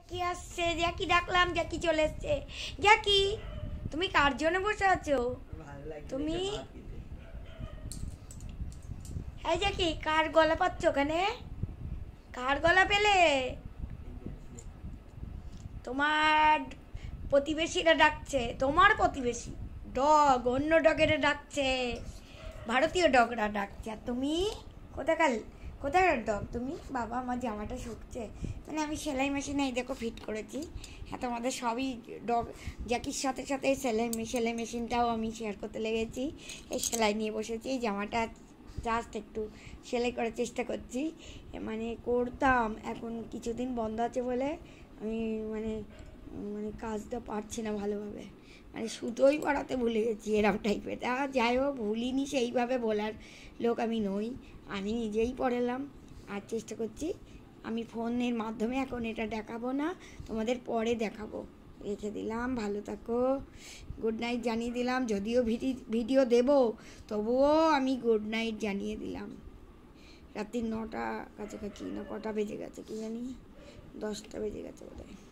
জ্যাকি আসছে, জ্যাকি ডাকলাম, জ্যাকি চলে এসছে। জ্যাকি তুমি কার জন্য বসে আছো? তুমি এই জ্যাকি কার গলা পাচ্ছ ওখানে? কার গলা পেলে? তোমার প্রতিবেশীরা ডাকছে, তোমার প্রতিবেশী ডগ অন্য ডগেরা ডাকছে, ভারতীয় ডগরা ডাকছে। আর তুমি কোথাকার কোথাকার ডগ তুমি? বাবা আমার জামাটা শুকছে, মানে আমি সেলাই মেশিনে এই দেখো ফিট করেছি। হ্যাঁ তোমাদের সবই ডগ জ্যাকির সাথে সাথে সেলাই মেশিনটাও আমি শেয়ার করতে লেগেছি। এই সেলাই নিয়ে বসেছি, এই জামাটা জাস্ট একটু সেলাই করার চেষ্টা করছি, মানে করতাম, এখন কিছুদিন বন্ধ আছে বলে আমি মানে মানে কাজটা পারছি না ভালোভাবে, মানে সুতোই পড়াতে ভুলে গেছি এরকম টাইপের। যাই হোক, ভুলিনি সেইভাবে বলার লোক আমি নই, আমি নিজেই পড়ালাম। আর চেষ্টা করছি, আমি ফোনের মাধ্যমে এখন এটা দেখাবো না, তোমাদের পরে দেখাবো। রেখে দিলাম, ভালো থাকো, গুড নাইট জানিয়ে দিলাম। যদিও ভিডিও দেব তবুও আমি গুড নাইট জানিয়ে দিলাম। রাত্রি 9টা কাছাকাছি, না কটা বেজে গেছে কি জানি, 10টা বেজে গেছে বোধহয়।